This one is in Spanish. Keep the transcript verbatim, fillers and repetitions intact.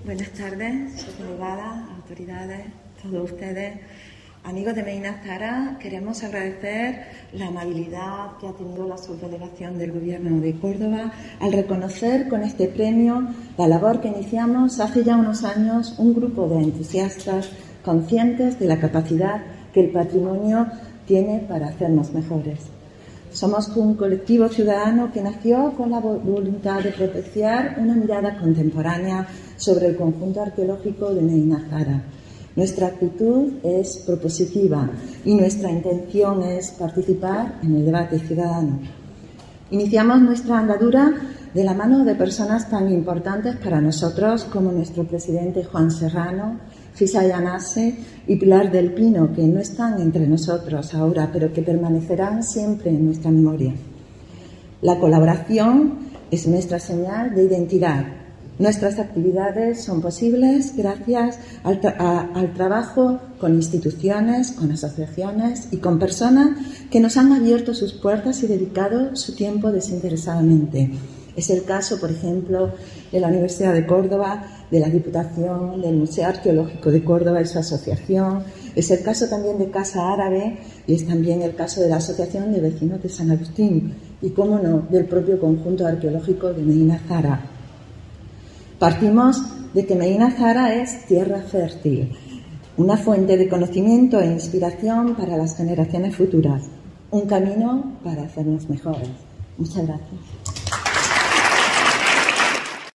Buenas tardes, subdelegadas, autoridades, todos ustedes. Amigos de Medina Zahara, queremos agradecer la amabilidad que ha tenido la subdelegación del Gobierno de Córdoba al reconocer con este premio la labor que iniciamos hace ya unos años un grupo de entusiastas conscientes de la capacidad que el patrimonio tiene para hacernos mejores. Somos un colectivo ciudadano que nació con la voluntad de propiciar una mirada contemporánea sobre el conjunto arqueológico de Medina Zahara. Nuestra actitud es propositiva y nuestra intención es participar en el debate ciudadano. Iniciamos nuestra andadura de la mano de personas tan importantes para nosotros como nuestro presidente Juan Serrano, Fisa Yanase y Pilar del Pino, que no están entre nosotros ahora, pero que permanecerán siempre en nuestra memoria. La colaboración es nuestra señal de identidad. Nuestras actividades son posibles gracias al, tra a, al trabajo con instituciones, con asociaciones y con personas que nos han abierto sus puertas y dedicado su tiempo desinteresadamente. Es el caso, por ejemplo, de la Universidad de Córdoba, de la Diputación, del Museo Arqueológico de Córdoba y su asociación. Es el caso también de Casa Árabe y es también el caso de la Asociación de Vecinos de San Agustín y, cómo no, del propio conjunto arqueológico de Medina Zahara. Partimos de que Medina Zahara es tierra fértil, una fuente de conocimiento e inspiración para las generaciones futuras, un camino para hacernos mejores. Muchas gracias.